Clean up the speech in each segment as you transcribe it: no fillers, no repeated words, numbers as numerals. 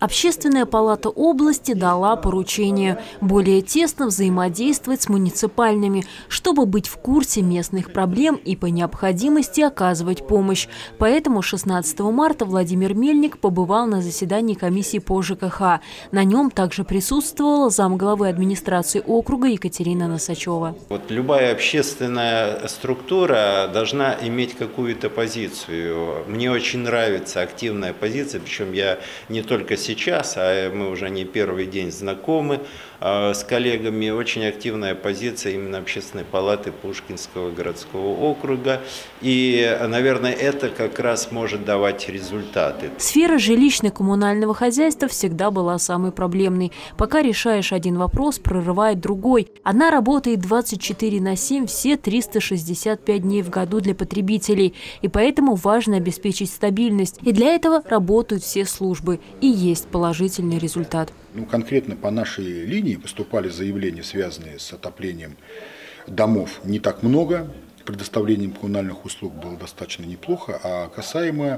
Общественная палата области дала поручение более тесно взаимодействовать с муниципальными, чтобы быть в курсе местных проблем и по необходимости оказывать помощь. Поэтому 16 марта Владимир Мельник побывал на заседании комиссии по ЖКХ. На нем также присутствовала замглавы администрации округа Екатерина Носачева. Любая общественная структура должна иметь какую-то позицию. Мне очень нравится активная позиция, причем я не только сейчас, а мы уже не первый день знакомы с коллегами. Очень активная позиция именно Общественной палаты Пушкинского городского округа. И, наверное, это как раз может давать результаты. Сфера жилищно-коммунального хозяйства всегда была самой проблемной. Пока решаешь один вопрос, прорывает другой. Она работает 24/7 все 365 дней в году для потребителей. И поэтому важно обеспечить стабильность. И для этого работают все службы. И есть положительный результат. Конкретно по нашей линии поступали заявления, связанные с отоплением домов, не так много. Предоставлением коммунальных услуг было достаточно неплохо, а касаемо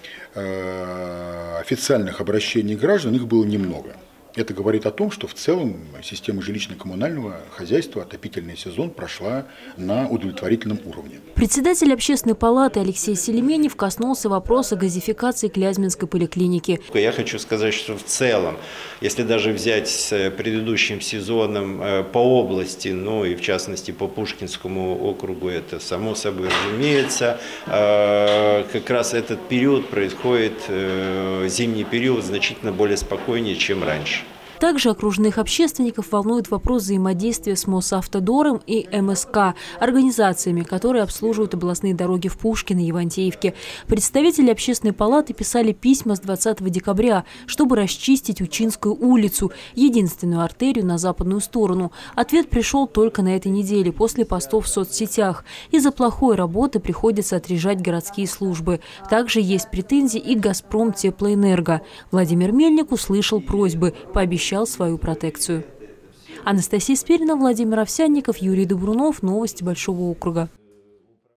официальных обращений граждан их было немного. Это говорит о том, что в целом система жилищно-коммунального хозяйства, отопительный сезон прошла на удовлетворительном уровне. Председатель общественной палаты Алексей Селеменев коснулся вопроса газификации Клязьминской поликлиники. Я хочу сказать, что в целом, если даже взять с предыдущим сезоном по области, ну и в частности по Пушкинскому округу, это само собой разумеется, как раз этот период происходит, зимний период, значительно более спокойнее, чем раньше. Также окружных общественников волнует вопрос взаимодействия с Мосавтодором и МСК, организациями, которые обслуживают областные дороги в Пушкино и Ивантеевке. Представители общественной палаты писали письма с 20 декабря, чтобы расчистить Учинскую улицу, единственную артерию на западную сторону. Ответ пришел только на этой неделе, после постов в соцсетях. Из-за плохой работы приходится отрежать городские службы. Также есть претензии и «Газпром Теплоэнерго». Владимир Мельник услышал просьбы, пообещал свою протекцию. Анастасия Спирина, Владимир Овсянников, Юрий Добрунов. Новости Большого округа.